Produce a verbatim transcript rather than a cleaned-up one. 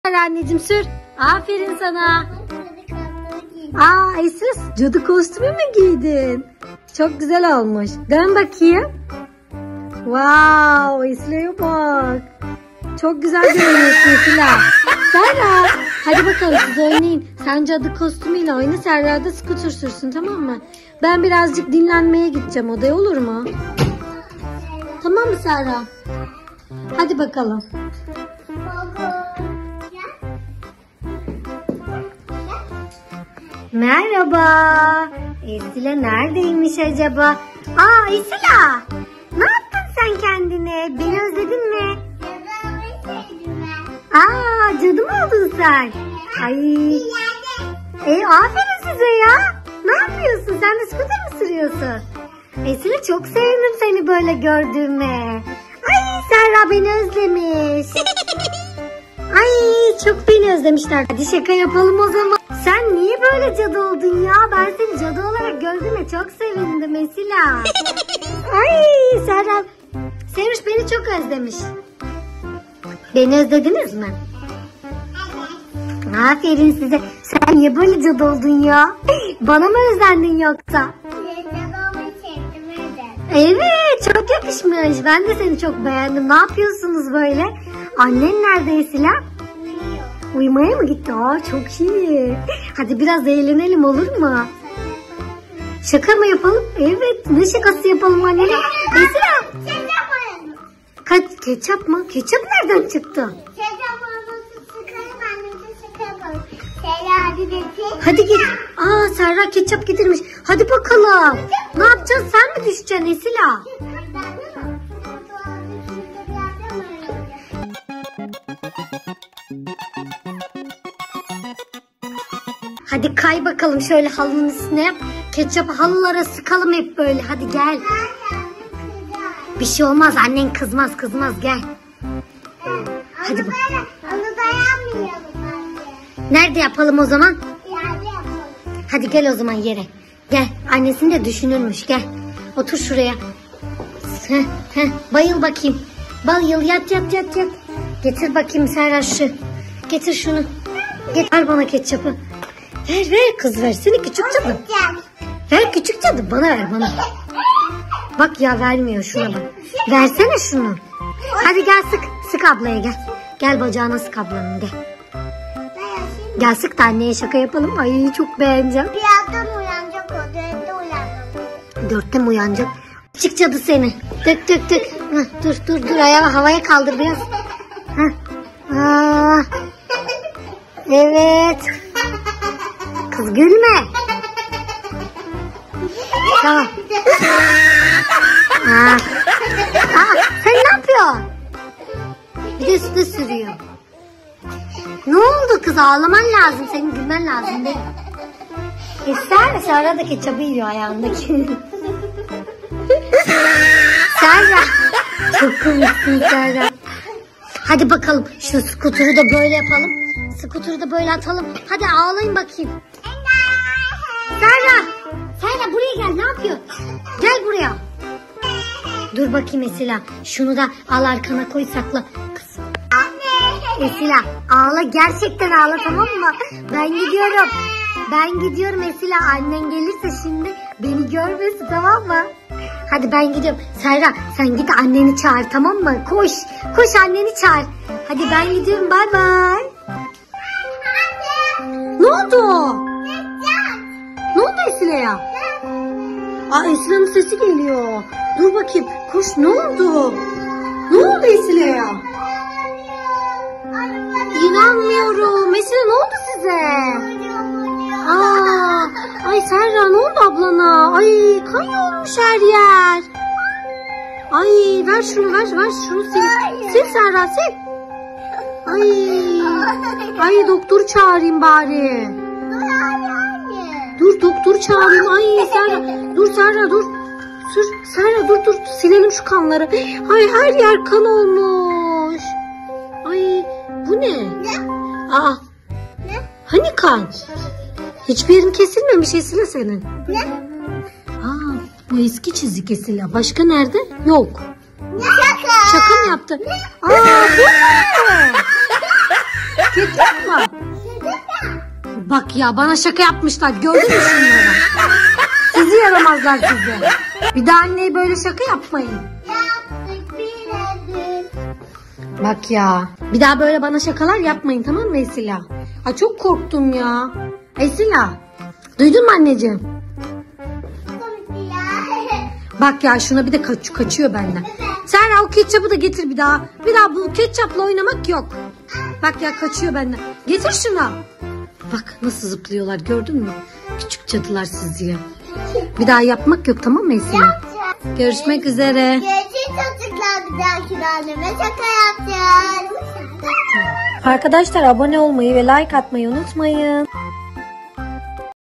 Anneciğim sür. Aferin sana. Aa Esra, cadı kostümü mü giydin? Çok güzel olmuş. Dön bakayım. Wow, Esra'ya bak. Çok güzel görünüyorsun Esra. Serra, hadi bakalım siz oynayın. Sen cadı kostümüyle oyna, Serra da skuter sürsün, tamam mı? Ben birazcık dinlenmeye gideceğim odaya, olur mu? Tamam mı Serra? Hadi bakalım. Merhaba. Esila neredeymiş acaba? Aa Esila, ne yaptın sen kendine? Beni özledin mi? Aa cadı mı oldun sen? Ay. E, aferin size ya. Ne yapıyorsun? Sen de scooter mı sürüyorsun? Esila çok sevindim seni böyle gördüğüme. Ay Serra beni özlemiş. Ay çok beni özlemişler. Hadi şaka yapalım o zaman. Sen niye böyle cadı oldun ya? Ben seni cadı olarak gördüğüme çok sevindim Esila. Ay Serra. Sevinç beni çok özlemiş. Beni özlediniz mi? Aferin size. Sen niye böyle cadı oldun ya? Bana mı özlendin yoksa? Evet çok yakışmış. Ben de seni çok beğendim. Ne yapıyorsunuz böyle? Annen nerede Esila? Uyumaya mı gitti? Aa çok iyi. Hadi biraz eğlenelim, olur mu? Şaka mı yapalım? Evet. Ne şakası yapalım annene? Esila. Kaç ketçap mı? Ketçap nereden çıktı? Hadi git. Aa Serra ketçap getirmiş. Hadi bakalım. Ne yapacağız? Sen mi düşeceksin Esila? Hadi kay bakalım şöyle halının üstüne yap. Ketçapı halılara sıkalım hep böyle. Hadi gel. Bir şey olmaz, annen kızmaz kızmaz gel. Hadi bak. Nerede yapalım o zaman? Hadi gel o zaman yere. Gel. Annesini de düşünürmüş. Gel. Otur şuraya. Heh, heh. Bayıl bakayım. Bayıl yat yat yat yat. Getir bakayım Serra şu. Getir şunu. Getir bana ketçapı. Ver ver kız, versene küçük cadı. Ver küçük cadı, bana ver bana. Bak ya vermiyor, şuna bak. Versene şunu. Hadi gel sık. Sık ablaya gel. Gel bacağına sık ablanın gel. Gel sık da anneye şaka yapalım. Ay çok beğeneceğim. Birazdan uyanacak o. Dörtte uyanacak. Dörtte mi uyanacak? Çık cadı seni. Dök dök dök. Heh, dur dur dur ayağı havaya kaldır biraz. Heh. Aa. Evet. Kız gülme. Tamam. Aa. Aa, sen ne yapıyorsun? Bir de üstüne sürüyor. Ne oldu kız, ağlaman lazım, senin gülmen lazım değil mi? İster mi? Serra da ketçabı yiyor ayağındaki. Serra. Çok komiksin Serra. Hadi bakalım şu skuturu da böyle yapalım. Skuturu da böyle atalım. Hadi ağlayın bakayım. Serra. Serra buraya gel, ne yapıyor? Gel buraya. Dur bakayım Esila. Şunu da al arkana koy, sakla. Kız. Esila ağla, gerçekten ağla, tamam mı? Ben gidiyorum. Ben gidiyorum Esila. Annen gelirse şimdi beni görmesin, tamam mı? Hadi ben gidiyorum. Serra sen git anneni çağır, tamam mı? Koş. Koş anneni çağır. Hadi ben gidiyorum. Bay bay. Ne oldu? Ne oldu Esila'ya? Aa Esila'nın sesi geliyor. Dur bakayım. Koş, ne oldu? Ne oldu Esila'ya? İnanmıyorum. Esila ne oldu size? Aa, ay Serra ne oldu ablana? Ay kan olmuş her yer. Ay ver şunu, ver ver şunu, sil. Sil Serra, sil. Ay. Ay doktoru çağırayım bari. Dur doktoru çağırayım. Ay Serra. Dur Serra dur. Sür Serra dur dur. Silelim şu kanları. Ay her yer kan olmuş. Ay bu ne? Aa. Hani kan? Hiçbir yerin kesilmemiş Esila senin. Ne? Aa, bu eski çizik Esila. Başka nerede? Yok. Şaka. Şaka mı yaptı? Aa bu ne? Ketçap mı? Bak ya bana şaka yapmışlar. Gördün mü şunları? Sizi yaramazlar sizi. Bir daha anneye böyle şaka yapmayın. Yaptık biledir. Bak ya. Bir daha böyle bana şakalar yapmayın tamam mı Esila? Ay çok korktum ya. Esila. Duydun mu anneciğim? Komik ya. Bak ya şuna bir de kaç, kaçıyor benden. Serra o ketçapı da getir bir daha. Bir daha bu ketçapla oynamak yok. Bak ya kaçıyor benden. Getir şunu. Bak nasıl zıplıyorlar gördün mü? Küçük cadılar sizi. Bir daha yapmak yok tamam mı Esila? Yapacağız. Görüşmek üzere. Gerçek çocuklar bir dahaki anneme şaka yapacağız. Arkadaşlar abone olmayı ve like atmayı unutmayın.